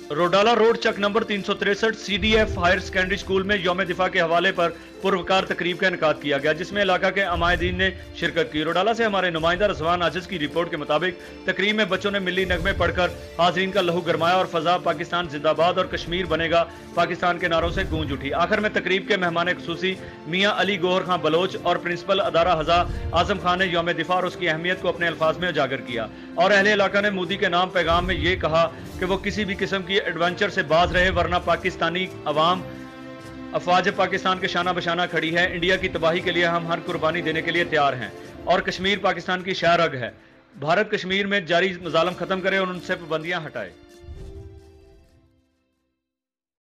रोडाला road Chak number 363 CDF higher secondary school में यौम दिफा के हवाले पर पुरवकार तकरीब का इनकाद किया गया, जिसमें इलाका के अमायदीन ने शिरकत की। रोडाला से हमारे नुमाइंदा रजवान आजिज की रिपोर्ट के मुताबिक तकरीब में बच्चों ने मिली नगमे पढ़कर हाजरीन का लहू गरमाया और फजा पाकिस्तान जिंदाबाद और कश्मीर बनेगा पाकिस्तान के नारों से गूंज उठी। आखिर में तकरीब के मेहमान खुसूसी मियाँ अली गोहर खां बलोच और प्रिंसिपल अदारा हजा आजम खान ने यौम दिफा और उसकी अहमियत को अपने अल्फाज में उजागर किया और अहले इलाका ने मोदी के नाम पैगाम में ये कहा कि वो किसी भी किस्म की एडवेंचर से बाज रहे, वरना पाकिस्तानी अवाम अफवाज पाकिस्तान के शाना बशाना खड़ी है। इंडिया की तबाही के लिए हम हर कुर्बानी देने के लिए तैयार हैं और कश्मीर पाकिस्तान की शाह रग है। भारत कश्मीर में जारी मजालम खत्म करे और उनसे पाबंदियां हटाए।